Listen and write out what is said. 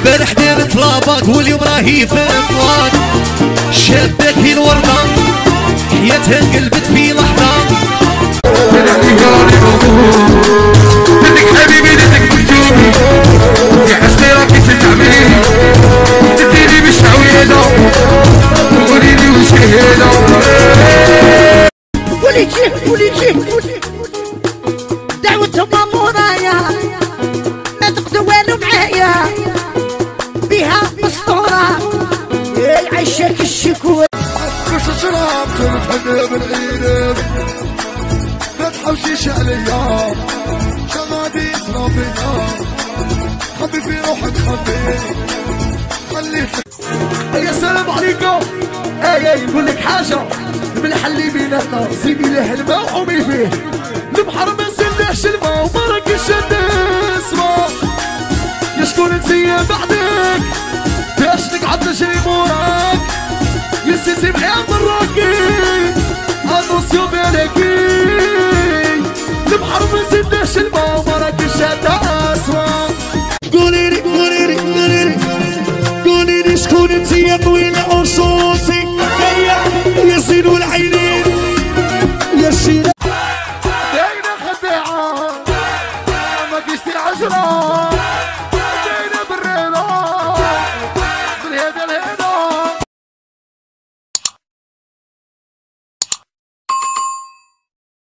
فرح دير طلابك واليوم راهي في اطلاق. شابك هي الوردة حياتها انقلبت في لحظة. بدك حبيبي بدك مكتوبي يا حسني راكي تتعبيني تديني بالشعويدة وريني وش هيدا. وليجي دعوتهم مورايا ما تقدر والو معايا بها مسطورة العشاك الشكوى. مش شراب تنحني بالعيد ما تحوشيش عليا شغادي يصرى فيا خبي في روحك خليك. يا سلام عليكم. اي نقول لك حاجة الملح اللي بيناتنا زيدي له الماء وحومي فيه البحر ما نسلهش الماء وما راكش نسمع. يا شكون نسيا بعدك باش نقعد نجري موراك يا سيدي معايا مراكي اتونسيون بالكي.